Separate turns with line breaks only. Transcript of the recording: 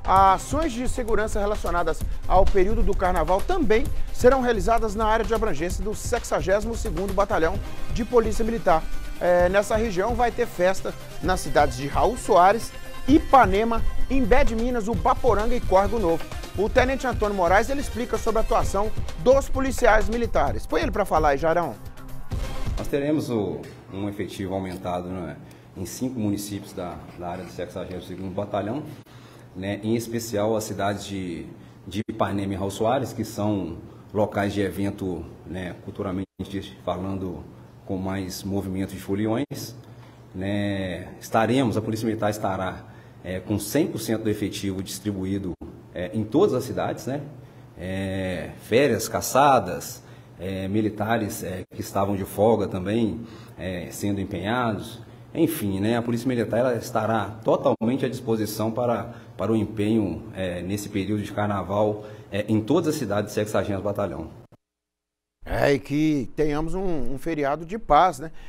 Ações de segurança relacionadas ao período do Carnaval também serão realizadas na área de abrangência do 62º Batalhão de Polícia Militar. Nessa região vai ter festa nas cidades de Raul Soares, Ipanema, Imbé de Minas, Ubaporanga e Córrego Novo. O tenente Antônio Moraes ele explica sobre a atuação dos policiais militares. Põe ele para falar aí, Jarão.
Nós teremos um efetivo aumentado, né, em 5 municípios da área do 62º Batalhão, né, em especial as cidades de Ipanema e Raul Soares, que são locais de evento, né, culturalmente falando, com mais movimento de foliões. Né, a Polícia Militar estará com 100% do efetivo distribuído em todas as cidades, né, férias, caçadas, militares que estavam de folga também sendo empenhados. Enfim, né, a Polícia Militar ela estará totalmente à disposição para o empenho nesse período de carnaval em todas as cidades do 60º Batalhão.
E que tenhamos um feriado de paz, né?